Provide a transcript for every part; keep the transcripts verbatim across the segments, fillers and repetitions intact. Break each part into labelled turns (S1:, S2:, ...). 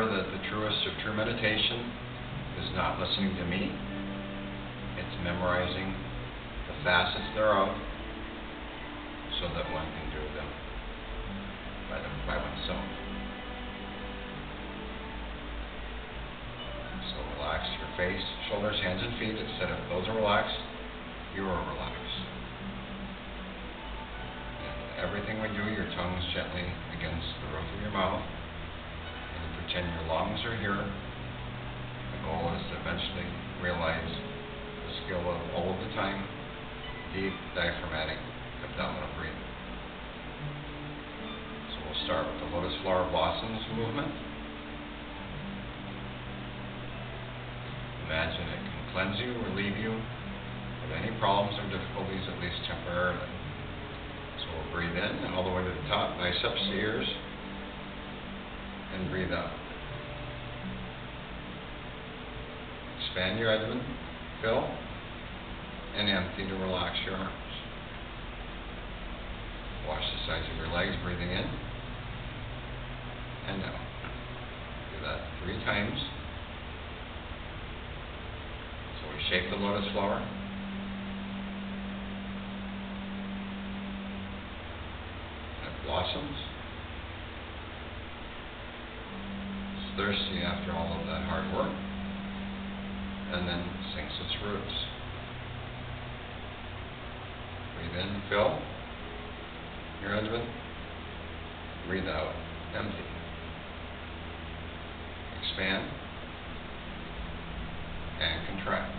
S1: that the truest of true meditation is not listening to me. It's memorizing the facets thereof so that one can do them by, them, by oneself. So relax your face, shoulders, hands, and feet. Instead of those are relaxed, you are relaxed. And everything we do, your tongue's gently against the roof of your mouth. And you pretend your lungs are here. The goal is to eventually realize the skill of all of the time deep diaphragmatic abdominal breathing. So we'll start with the lotus flower blossoms movement. Imagine it can cleanse you, relieve you of any problems or difficulties, at least temporarily. So we'll breathe in all the way to the top, biceps to ears, and breathe out. Expand your abdomen, fill, and empty to relax your arms. Wash the sides of your legs, breathing in and out. Do that three times. So we shape the lotus flower. And it blossoms. It's thirsty after all of that hard work. And then sinks its roots. Breathe in, fill your abdomen. Breathe out, empty. Expand and contract.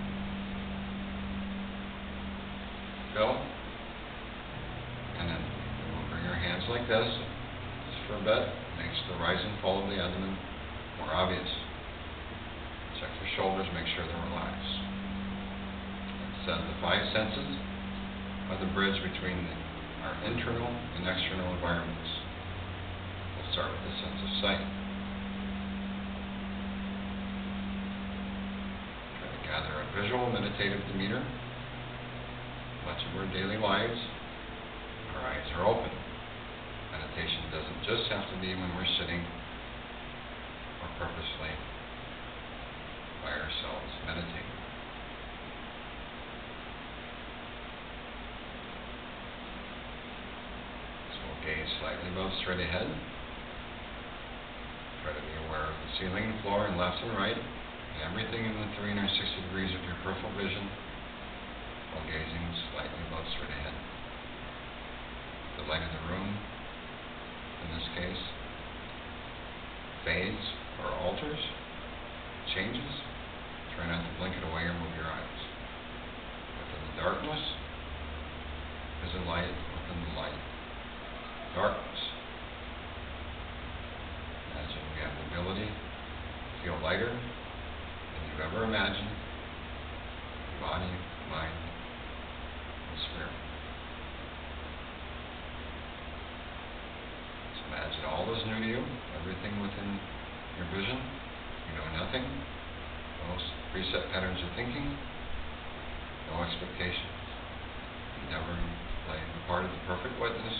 S1: Fill and then we'll bring your hands like this, just for a bit. Makes the rise and fall of the abdomen more obvious. Check your shoulders, make sure they're relaxed. Set the five senses are the bridge between our internal and external environments. We'll start with the sense of sight. Try to gather a visual, meditative demeanor. Much of our daily lives, our eyes are open. Meditation doesn't just have to be when we're sitting or purposely by ourselves meditating. Gaze slightly above straight ahead. Try to be aware of the ceiling and floor and left and right, and everything in the three hundred sixty degrees of your peripheral vision while gazing slightly above straight ahead. The light of the room, in this case, fades or alters, changes. Try not to blink it away or move your eyes. Within the darkness is a light within the light. Darkness. Imagine we have the ability to feel lighter than you've ever imagined. Body, mind, and spirit. So imagine all is new to you, everything within your vision. You know nothing. Most preset patterns of thinking. No expectations. Endeavoring to play the part of the perfect witness.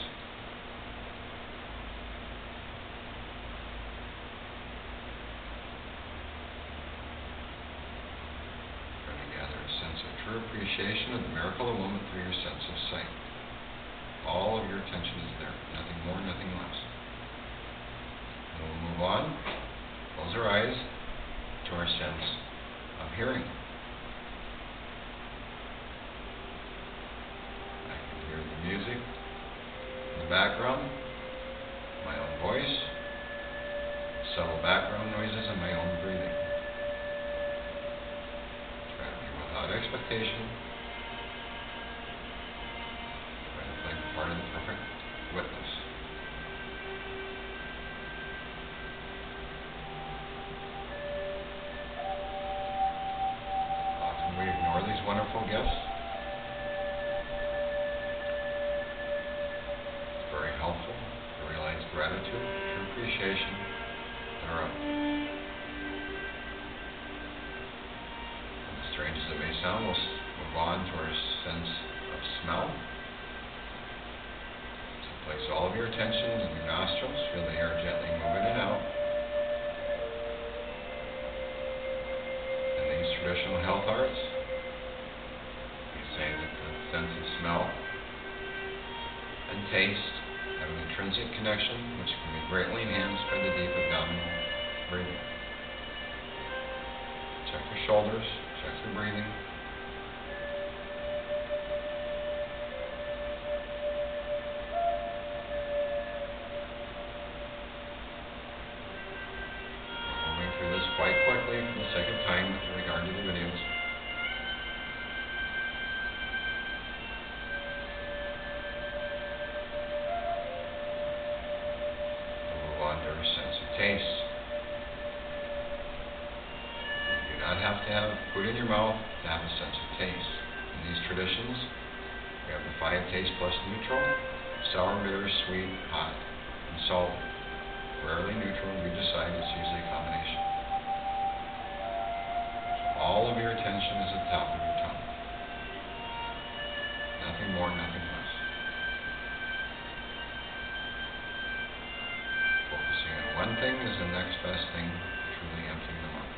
S1: True appreciation of the miracle of the moment through your sense of sight. All of your attention is there, nothing more, nothing less. And we'll move on, close our eyes to our sense of hearing. I can hear the music in the background, my own voice, subtle background noises, and my own breathing. Without expectation, try to play the part of the perfect witness. Often we ignore these wonderful gifts. It's very helpful to realize gratitude, true appreciation thereof. Strange as it may sound, we'll move on to our sense of smell. So place all of your attention in your nostrils. Feel the air gently move in and out. traditional health arts, we say that the sense of smell and taste have an intrinsic connection which can be greatly enhanced by the deep abdominal breathing. Check your shoulders, check your breathing. We're moving through this quite quickly for the sake of time with regard to the videos. We'll move on to our sense of taste. You do not have to have food in your mouth to have a sense of taste. In these traditions, we have the five tastes plus neutral: sour, bitter, sweet, hot, and salty. Rarely neutral, we decide it's usually a combination. So all of your attention is at the top of your tongue. Nothing more, nothing less. Focusing on one thing is the next best thing to truly emptying the mind.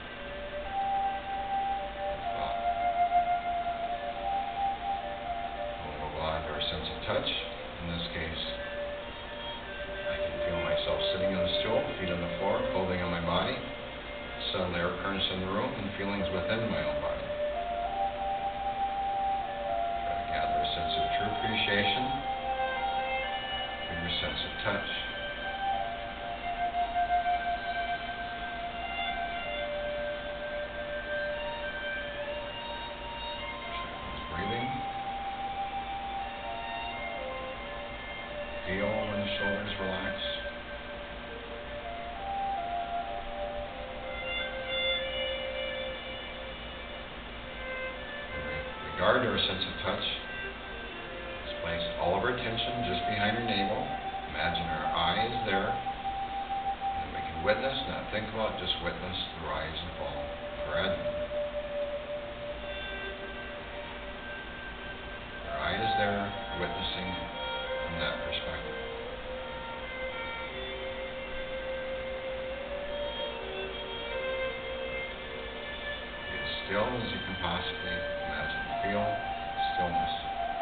S1: Sense of touch. In this case, I can feel myself sitting on the stool, feet on the floor, clothing on my body, subtle air currents in the room, and feelings within my own body. Try to gather a sense of true appreciation through your sense of touch. Check one's breathing. Feel when the shoulders relax. In regard to our sense of touch, let's place all of our attention just behind our navel. Imagine our eye is there, and we can witness, not think about, just witness the rise and fall of our abdomen. Our eye is there, witnessing from that perspective. Be as still as you can possibly imagine. Feel stillness.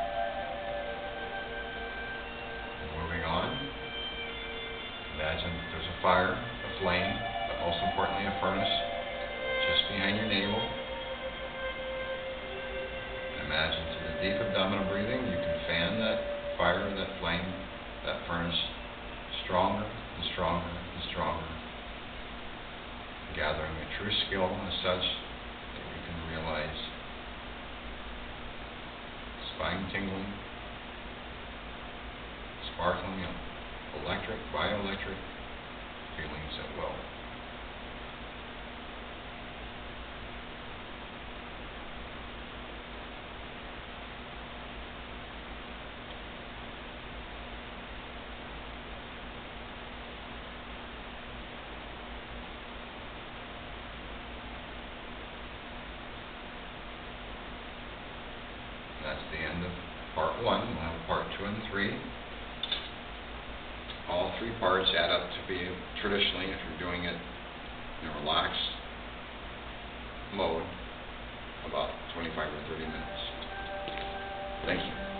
S1: And moving on, imagine there's a fire, a flame, but most importantly a furnace just behind your navel. And imagine through the deep abdominal breathing you can fan that fire, that flame, that furnace stronger and stronger and stronger, gathering a true skill as such that you can realize spine-tingling, sparkling, electric, bioelectric feelings at will. That's the end of part one. We'll have part two and three. All three parts add up to be, traditionally, if you're doing it in a relaxed mode, about twenty-five or thirty minutes. Thank you.